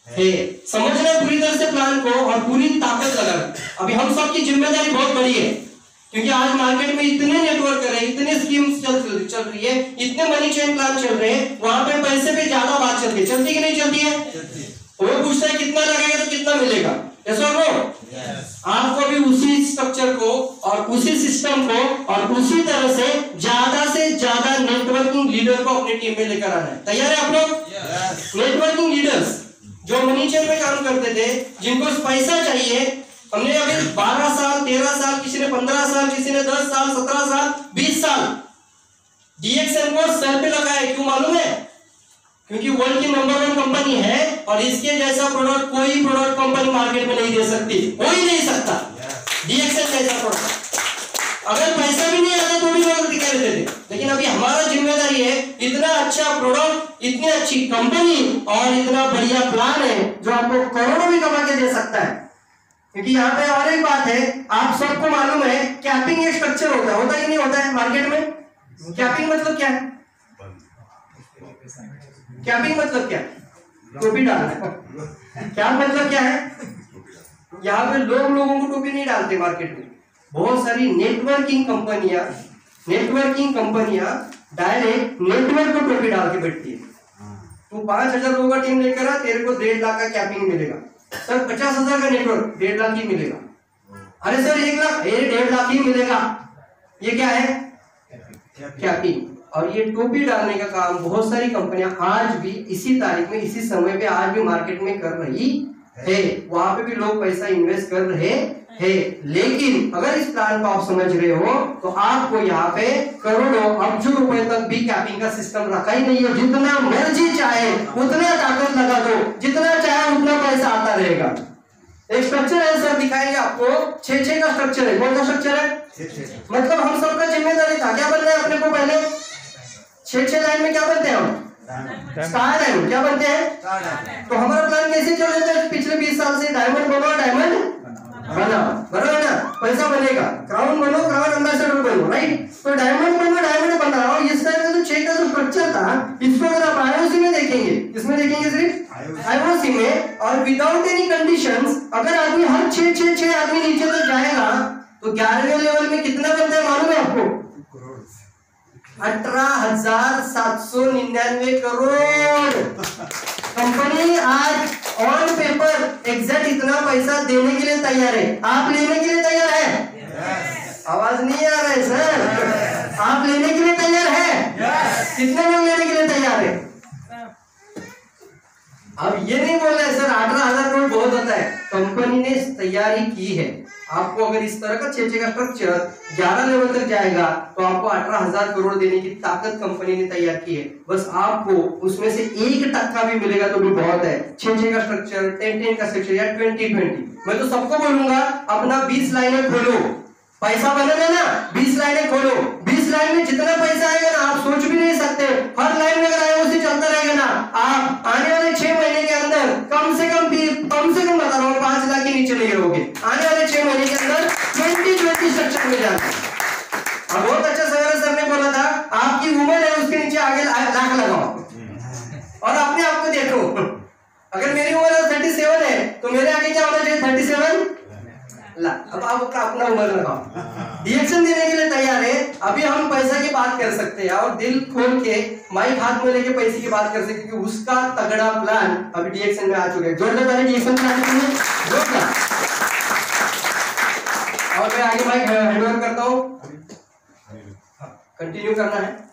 है। समझना है पूरी तरह से प्लान को और पूरी ताकत लगाना। अभी हम सबकी जिम्मेदारी बहुत बड़ी है, क्योंकि आज मार्केट में इतने नेटवर्क है, इतने स्कीम्स चल रही है, इतने मनी चेन प्लान चल रहे हैं, वहां पे पैसे पे ज्यादा बात चलती है, चलती कि नहीं चलती है? वो पूछता है कितना लगेगा तो कितना मिलेगा, ऐसा हो? आपको भी उसी स्ट्रक्चर को और उसी सिस्टम को और उसी तरह से ज्यादा नेटवर्किंग लीडर को अपनी टीम में लेकर आना है। तैयार है आप लोग? नेटवर्किंग लीडर्स जो मनी चेन में काम करते थे, जिनको पैसा चाहिए, हमने अभी 12 साल 13 साल, किसी ने 15 साल, किसी ने 10 साल 17 साल 20 साल DXN को सर पे लगाया है। क्यों मालूम है? क्योंकि वर्ल्ड की नंबर 1 कंपनी है और इसके जैसा प्रोडक्ट कोई प्रोडक्ट कंपनी मार्केट में नहीं दे सकती, कोई नहीं सकता DXN जैसा प्रोडक्ट। अगर पैसा भी नहीं आता तो भी लोग दिखा देते थे, लेकिन अभी हमारा जिम्मेदारी है इतना अच्छा प्रोडक्ट, इतनी अच्छी कंपनी और इतना बढ़िया प्लान है जो आपको करोड़ों भी कमा के दे सकता है। क्योंकि यहाँ पे और एक बात है, आप सबको मालूम है कैपिंग एक स्ट्रक्चर होता है कि नहीं होता है मार्केट में? कैपिंग मतलब क्या है? कैपिंग मतलब क्या है? टोपी डालना। क्या मतलब क्या है? यहाँ पे लोगों को टोपी नहीं डालते मार्केट में। बहुत सारी नेटवर्किंग कंपनियां डायरेक्ट नेटवर्क को टोपी डाल के बैठती है। तू 5000 लोगों का टीम लेकर आ, तेरे को 1.5 लाख का कैपिंग मिलेगा। सर 50,000 का नेटवर्क 1.5 लाख ही मिलेगा। अरे सर 1 लाख, 1.5 लाख ही मिलेगा। ये क्या है? कैपिंग। और ये टोपी डालने का काम बहुत सारी कंपनियां आज भी इसी तारीख में इसी समय पे आज भी मार्केट में कर रही है। वहां पे भी लोग पैसा इन्वेस्ट कर रहे हैं। लेकिन अगर इस प्लान को आप समझ रहे हो तो आपको यहाँ पे करोड़ों अरबों रुपए तक भी कैपिंग का सिस्टम रखा ही नहीं है। जितना मर्जी चाहे उतना ताकत लगा दो, जितना चाहे उतना पैसा आता रहेगा। एक स्ट्रक्चर है सर, दिखाएंगे आपको। 6-6 का स्ट्रक्चर है। कौन सा स्ट्रक्चर है? 6-6। मतलब हम सबका जिम्मेदारी था क्या बनना है अपने को? पहले 6-6 लाइन में क्या बनते हैं हम? Star diamond. क्या बनते हैं? तो हमारा प्लान कैसे चल रहा है पिछले 20 साल से? डायमंड बनो, डायमंड बनाओ, बराबर ना? पैसा बनेगा। क्राउन बनो, क्राउन एम्बेसडर बनो, राइट? तो डायमंड बनो, डायमंड बनाओ। इस तरह का जो 6 का जो स्ट्रक्चर था, इसको अगर आप IOC में देखेंगे, इसमें देखेंगे सिर्फ IOC में, और विदाउट एनी कंडीशंस अगर आदमी हर 6 आदमी नीचे तक जाएगा तो 11वें लेवल में कितना बनता है मालूम है आपको? 18,799 करोड़। कंपनी आज ऑन पेपर एग्जैक्ट इतना पैसा देने के लिए तैयार है। आप लेने के लिए तैयार है? आवाज नहीं आ रहा है सर। आप लेने के लिए तैयार है? कितने लोग लेने के लिए तैयार है? अब ये नहीं बोल रहे सर 18,000 करोड़ बहुत होता है। कंपनी ने तैयारी की है। आपको अगर इस तरह का 6-6 का स्ट्रक्चर 11 लेवल तक जाएगा तो आपको 18,000 करोड़ देने की ताकत कंपनी ने तैयार की है। बस आपको उसमें से 1% भी मिलेगा तो भी बहुत है। 6-6 का स्ट्रक्चर, 10-10 का स्ट्रक्चर या 20-20। मैं तो सबको बोलूंगा अपना 20 लाइनें खोलो। पैसा बनेगा ना, 20 लाइनें खोलो। 20 लाइन में जितना पैसा आएगा ना आप सोच भी नहीं सकते। हर लाइन में अगर IOC चलता रहेगा ना, आप आने वाले 6 महीने के अंदर कम से कम बता रहा हूँ 5 लाख के नीचे नहीं रहोगे। आने वाले 6 महीने के अंदर 20-20 स्ट्रक्चर में जाना। अब बहुत अच्छा सर ने बोला था आपकी उम्र है उसके नीचे आगे लाख लगाओ और अपने आप को देखो। अगर मेरी उम्र 37 है तो मेरे आगे क्या होना चाहिए? 37 लाख। अब आप अपना उम्र लगाओ। DXN देने के लिए तैयार है। अभी हम पैसा की बात कर सकते हैं और दिल खोल के माइक हाथ में लेके पैसे की बात कर सकते हैं, क्योंकि उसका तगड़ा प्लान अभी DXN में आ चुका है। जोरदार ताली DXN प्लान के लिए, जोरदार। और मैं आगे माइक हैंड ओवर करता हूँ। कंटिन्यू करना है।